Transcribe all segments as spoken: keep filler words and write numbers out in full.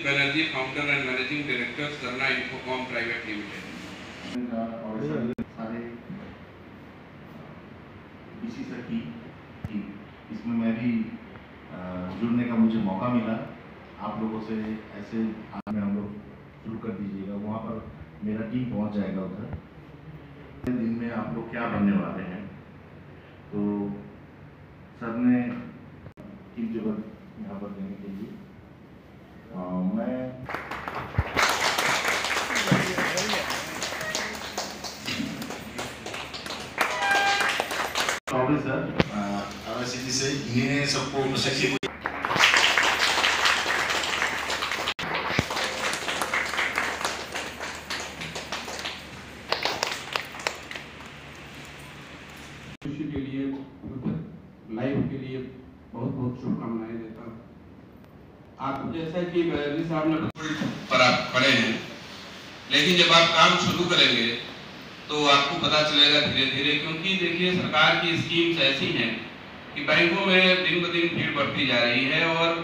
Banerjee, founder and managing director, Sarna infocom private limited. और सारे इसी सखी इसमें मैं भी जुड़ने का मुझे मौका मिला। आप लोगों से ऐसे आज में हम लोग शुरू कर दीजिएगा, वहाँ पर मेरा टीम पहुँच जाएगा उधर। दिन में आप लोग क्या बनने वाले हैं, तो सर ने टीम जो यहाँ पर देने के लिए आ, मैं सर आवासीय से इन्हें सबको प्रशिक्षित के लिए लाइफ के लिए बहुत बहुत शुभकामनाएं देता हूँ। आपको जैसा कि बैरवी साहब ने पर आप खड़े हैं, लेकिन जब आप काम शुरू करेंगे तो आपको पता चलेगा धीरे धीरे, क्योंकि देखिए सरकार की स्कीम्स ऐसी हैं कि बैंकों में दिन ब दिन भीड़ बढ़ती जा रही है और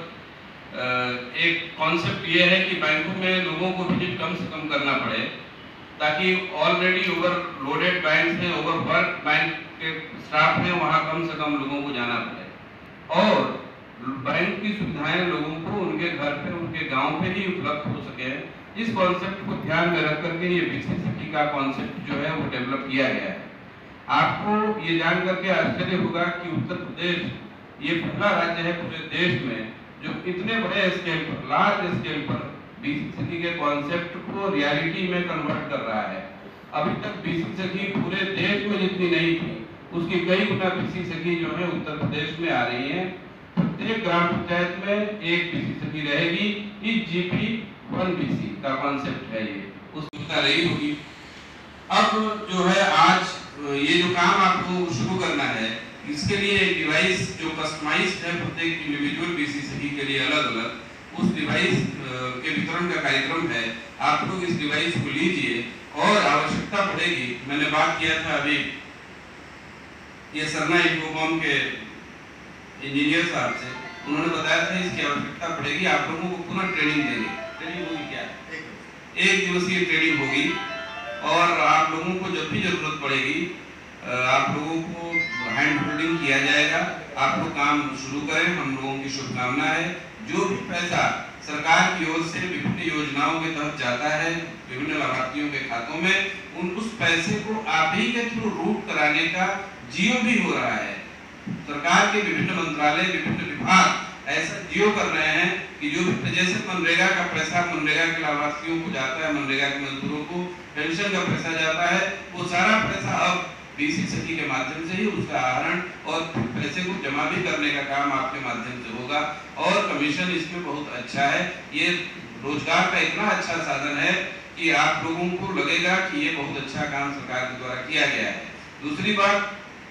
एक कॉन्सेप्ट ये है कि बैंकों में लोगों को विजिट कम से कम करना पड़े, ताकि ऑलरेडी ओवरलोडेड बैंक हैं, ओवरवर्क बैंक के स्टाफ हैं, वहाँ कम से कम लोगों को जाना पड़े और बैंक की सुविधाएं लोगों को उनके घर पे, उनके गांव पे ही उपलब्ध हो सके। इस कॉन्सेप्ट को ध्यान में रख करके ये बीसी सखी का कॉन्सेप्ट जो है वो डेवलप किया गया है। आपको ये जान करके आश्चर्य होगा कि उत्तर प्रदेश ये पहला राज्य है पूरे देश में जो इतने बड़े स्केल पर, लार्ज स्केल पर बीसी सखी के कॉन्सेप्ट को रियलिटी में कन्वर्ट कर रहा है। अभी तक बीसी सखी पूरे देश में जितनी नहीं थी उसकी कई गुना बीसी सखी जो है उत्तर प्रदेश में आ रही है। प्रत्येक ग्राम पंचायत में एक बीसी सखी रहेगी। इस जीपी वन बीसी का कॉन्सेप्ट है ये, उसका रही होगी। अब जो है आज ये जो काम आपको शुरू करना है, इसके लिए एक डिवाइस जो कस्टमाइज्ड है प्रत्येक इंडिविजुअल बीसी सखी के लिए अलग अलग, उस डिवाइस के वितरण का कार्यक्रम है। आप लोग इस डिवाइस को लीजिए और आवश्यकता पड़ेगी, मैंने बात किया था अभी ये सरना इन्फोकॉम के इंजीनियर साहब से, उन्होंने बताया था इसकी आवश्यकता पड़ेगी, आप लोगों को पुनः ट्रेनिंग देंगे। ट्रेनिंग होगी क्या? एक दिवसीय ट्रेनिंग होगी और आप लोगों को जब भी जरूरत पड़ेगी आप लोगों को हैंड होल्डिंग किया जाएगा। आप लोग काम शुरू करें, हम लोगों की शुभकामना है। जो भी पैसा सरकार की ओर से विभिन्न योजनाओं के तहत जाता है विभिन्न लाभार्थियों के खातों में, उन उस पैसे को आप ही के थ्रू रूट कराने का जियो भी हो रहा है। सरकार के विभिन्न मंत्रालय, विभिन्न विभाग ऐसा जियो कर रहे हैं कि जो भी जैसे मनरेगा का पैसा मनरेगा के लाभार्थियों को जाता है, मनरेगा के मजदूरों को पेंशन का पैसा जाता है, वो सारा पैसा अब बीसी सखी के माध्यम से ही उसका आहरण और पैसे को जमा भी करने का काम आपके माध्यम से होगा और कमीशन इसमें बहुत अच्छा है। ये रोजगार का इतना अच्छा साधन है कि आप लोगों को लगेगा कि ये बहुत अच्छा काम सरकार के द्वारा किया गया है। दूसरी बात,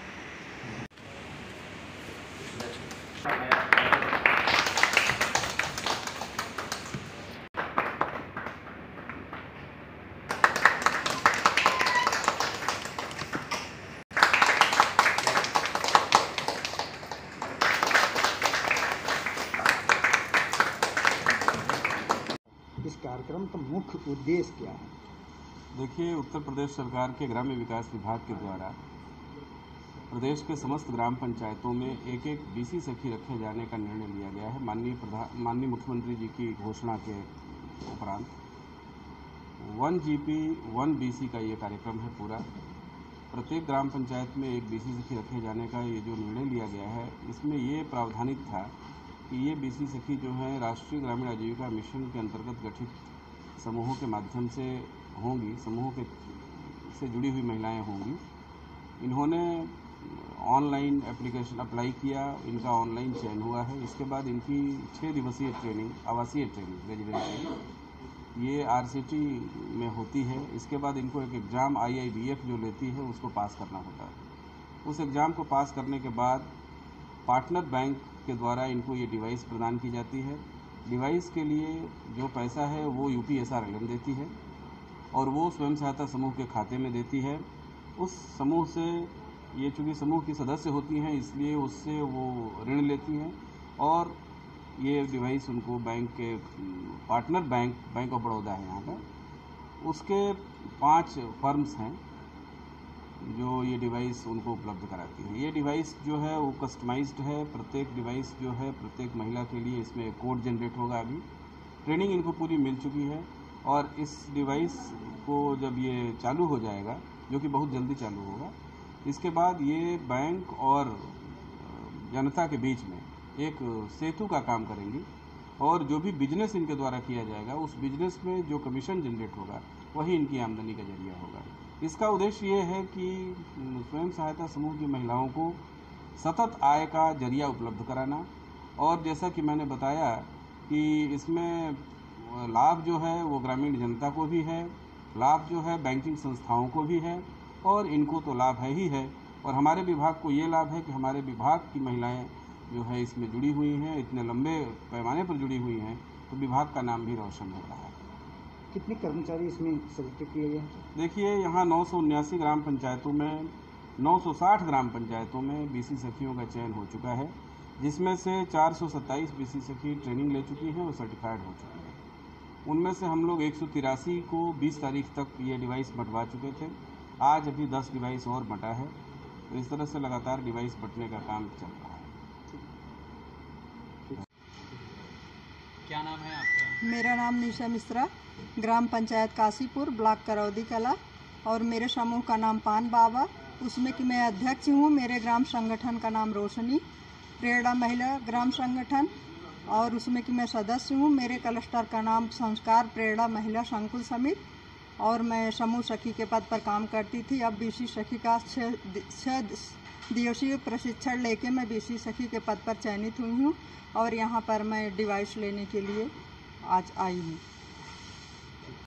इस कार्यक्रम का मुख्य उद्देश्य क्या है? देखिए, उत्तर प्रदेश सरकार के ग्राम्य विकास विभाग के द्वारा प्रदेश के समस्त ग्राम पंचायतों में एक एक बीसी सखी रखे जाने का निर्णय लिया गया है। माननीय प्रधान माननीय मुख्यमंत्री जी की घोषणा के उपरांत वन जीपी वन बीसी का ये कार्यक्रम है पूरा। प्रत्येक ग्राम पंचायत में एक बीसी सखी रखे जाने का ये जो निर्णय लिया गया है, इसमें ये प्रावधानित था कि ये बीसी सखी जो है राष्ट्रीय ग्रामीण आजीविका मिशन के अंतर्गत गठित समूहों के माध्यम से होंगी, समूहों के से जुड़ी हुई महिलाएं होंगी। इन्होंने ऑनलाइन एप्लीकेशन अप्लाई किया, इनका ऑनलाइन चयन हुआ है। इसके बाद इनकी छः दिवसीय ट्रेनिंग, आवासीय ट्रेनिंग रेजिडेंशियल, ये आरसीटी में होती है। इसके बाद इनको एक एग्ज़ाम आईआईबीएफ जो लेती है उसको पास करना होता है। उस एग्ज़ाम को पास करने के बाद पार्टनर बैंक के द्वारा इनको ये डिवाइस प्रदान की जाती है। डिवाइस के लिए जो पैसा है वो यूपीएसआरएलएम देती है और वो स्वयं सहायता समूह के खाते में देती है। उस समूह से ये चूँकि समूह की सदस्य होती हैं इसलिए उससे वो ऋण लेती हैं और ये डिवाइस उनको बैंक के partner bank bank of Baroda है यहाँ का, उसके पांच फर्म्स हैं जो ये डिवाइस उनको उपलब्ध कराती है। ये डिवाइस जो है वो कस्टमाइज्ड है। प्रत्येक डिवाइस जो है प्रत्येक महिला के लिए इसमें कोड जनरेट होगा। अभी ट्रेनिंग इनको पूरी मिल चुकी है और इस डिवाइस को जब ये चालू हो जाएगा, जो कि बहुत जल्दी चालू होगा, इसके बाद ये बैंक और जनता के बीच में एक सेतु का काम करेंगी और जो भी बिजनेस इनके द्वारा किया जाएगा उस बिजनेस में जो कमीशन जनरेट होगा वही इनकी आमदनी का जरिया होगा। इसका उद्देश्य ये है कि स्वयं सहायता समूह की महिलाओं को सतत आय का जरिया उपलब्ध कराना, और जैसा कि मैंने बताया कि इसमें लाभ जो है वो ग्रामीण जनता को भी है, लाभ जो है बैंकिंग संस्थाओं को भी है, और इनको तो लाभ है ही है। और हमारे विभाग को ये लाभ है कि हमारे विभाग की महिलाएं जो है इसमें जुड़ी हुई हैं, इतने लंबे पैमाने पर जुड़ी हुई हैं, तो विभाग का नाम भी रोशन हो रहा है। कितने कर्मचारी इसमें सेलेक्ट किए गए हैं? देखिए, यहाँ नौ सौ उन्यासी ग्राम पंचायतों में नौ सौ साठ ग्राम पंचायतों में बीसी सखियों का चयन हो चुका है, जिसमें से चार सौ सत्ताईस बीसी सखी ट्रेनिंग ले चुकी हैं और सर्टिफाइड हो चुकी हैं। उनमें से हम लोग एक सौ तिरासी को बीस तारीख तक ये डिवाइस बंटवा चुके थे। आज अभी दस डिवाइस और बंटा है, तो इस तरह से लगातार डिवाइस बंटने का काम चल रहा है। क्या नाम है आपका? मेरा नाम निशा मिश्रा, ग्राम पंचायत काशीपुर, ब्लॉक करौदी कला, और मेरे समूह का नाम पान बाबा, उसमें कि मैं अध्यक्ष हूँ। मेरे ग्राम संगठन का नाम रोशनी प्रेरणा महिला ग्राम संगठन, और उसमें कि मैं सदस्य हूँ। मेरे क्लस्टर का नाम संस्कार प्रेरणा महिला संकुल समिति, और मैं समूह सखी के पद पर काम करती थी। अब बीसी सखी का छः छः दिवसीय प्रशिक्षण लेके मैं बीसी सखी के पद पर चयनित हुई हूँ, और यहाँ पर मैं डिवाइस लेने के लिए आज आई हूँ।